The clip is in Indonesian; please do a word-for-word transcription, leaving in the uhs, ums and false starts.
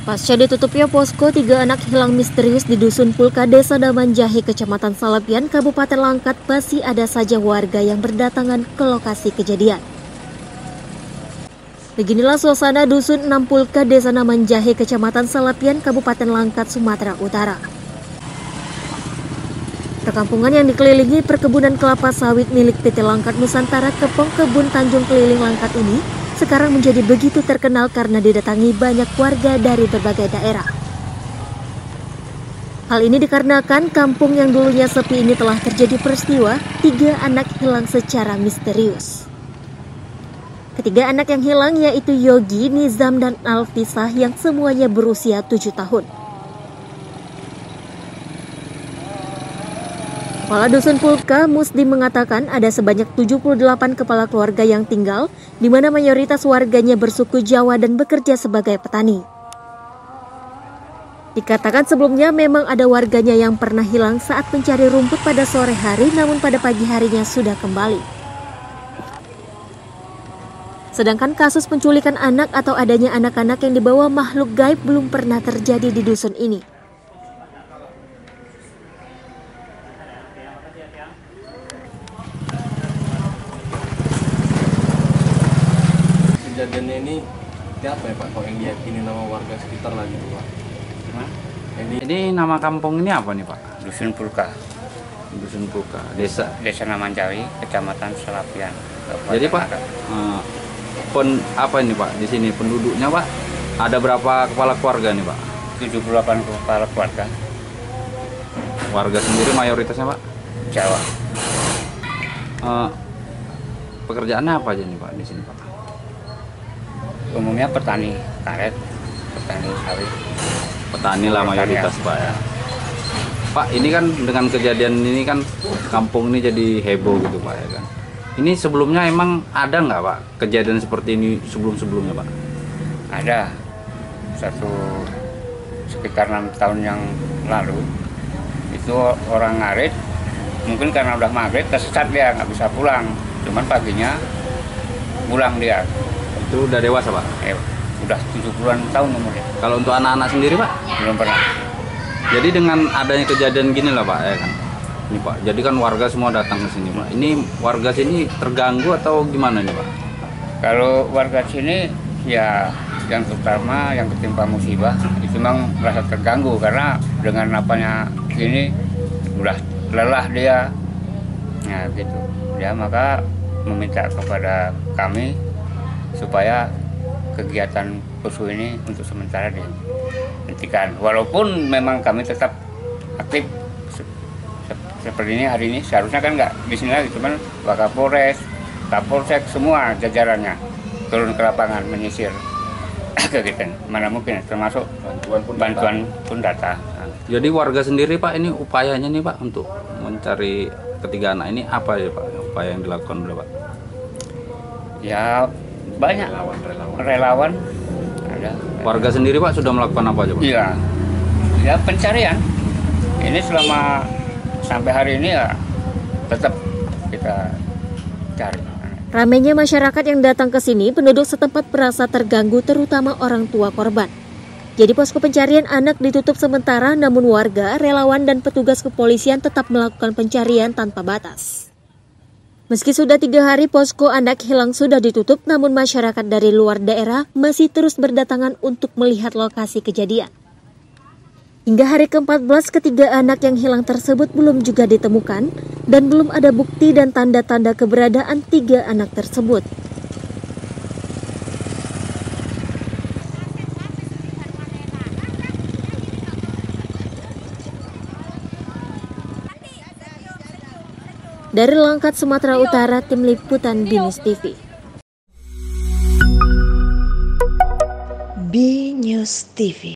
Pasca ditutupnya posko, tiga anak hilang misterius di Dusun Pulka, Desa Damanjahe, Kecamatan Salapian, Kabupaten Langkat, masih ada saja warga yang berdatangan ke lokasi kejadian. Beginilah suasana Dusun enam Pulka, Desa Damanjahe, Kecamatan Salapian, Kabupaten Langkat, Sumatera Utara. Perkampungan yang dikelilingi perkebunan kelapa sawit milik P T Langkat Nusantara Kepong Kebun Tanjung Keliling Langkat ini sekarang menjadi begitu terkenal karena didatangi banyak warga dari berbagai daerah. Hal ini dikarenakan kampung yang dulunya sepi ini telah terjadi peristiwa tiga anak hilang secara misterius. Ketiga anak yang hilang yaitu Yogi, Nizam, dan Alfisah yang semuanya berusia tujuh tahun. Kepala Dusun Pulka, Musdi, mengatakan ada sebanyak tujuh puluh delapan kepala keluarga yang tinggal, di mana mayoritas warganya bersuku Jawa dan bekerja sebagai petani. Dikatakan sebelumnya memang ada warganya yang pernah hilang saat mencari rumput pada sore hari, namun pada pagi harinya sudah kembali. Sedangkan kasus penculikan anak atau adanya anak-anak yang dibawa makhluk gaib belum pernah terjadi di dusun ini. Kejadiannya ini siapa ya Pak, kok yang diyakini nama warga sekitar lagi tuh Pak? Nah, Ini, ini nama kampung ini apa nih Pak? Dusun Pulka, Dusun Pulka, desa. Desa Damanjahe, Kecamatan Salapian. Jadi Pak, eh, pen, apa ini Pak? Di sini penduduknya Pak, ada berapa kepala keluarga nih Pak? tujuh puluh delapan kepala keluarga Warga sendiri mayoritasnya Pak? Jawa. Eh, pekerjaannya apa aja nih Pak di sini Pak? Umumnya petani karet, petani sawit. Petani lah mayoritas Pak ya. Pak, ini kan dengan kejadian ini kan kampung ini jadi heboh gitu Pak ya kan. Ini sebelumnya emang ada nggak Pak kejadian seperti ini sebelum-sebelumnya Pak? Ada satu sekitar enam tahun yang lalu itu orang ngarit, mungkin karena udah maghrib tersesat dia nggak bisa pulang, cuman paginya pulang dia. Itu udah dewasa Pak? Eh, udah tujuh puluhan tahun umurnya. Kalau untuk anak-anak sendiri Pak? Belum pernah. Jadi dengan adanya kejadian gini lah Pak ya kan. Ini Pak, jadi kan warga semua datang ke sini Pak. Ini warga sini terganggu atau gimana nih Pak? Kalau warga sini ya yang terutama yang ketimpa musibah itu memang merasa terganggu karena dengan apanya ini udah lelah dia. Nah gitu. Dia maka meminta kepada kami supaya kegiatan posko ini untuk sementara dihentikan. Walaupun memang kami tetap aktif se se seperti ini hari ini, seharusnya kan nggak di sini lagi, cuman Wakapolres, Kapolsek semua jajarannya turun ke lapangan menyisir kegiatan. Mana mungkin termasuk bantuan pun, bantuan pun data. Jadi warga sendiri Pak, ini upayanya nih Pak untuk mencari ketiga anak ini apa ya Pak? Upaya yang dilakukan oleh Pak? Ya banyak relawan, relawan. relawan ada. Warga sendiri Pak sudah melakukan apa aja Pak? Iya, ya pencarian ini selama sampai hari ini ya tetap kita cari. Ramainya masyarakat yang datang ke sini, penduduk setempat merasa terganggu, terutama orang tua korban. Jadi posko pencarian anak ditutup sementara, namun warga, relawan, dan petugas kepolisian tetap melakukan pencarian tanpa batas. Meski sudah tiga hari posko anak hilang sudah ditutup, namun masyarakat dari luar daerah masih terus berdatangan untuk melihat lokasi kejadian. Hingga hari ke empat belas, ketiga anak yang hilang tersebut belum juga ditemukan dan belum ada bukti dan tanda-tanda keberadaan tiga anak tersebut. Dari Langkat, Sumatera Utara, Tim Liputan BINUS T V. BINUS T V.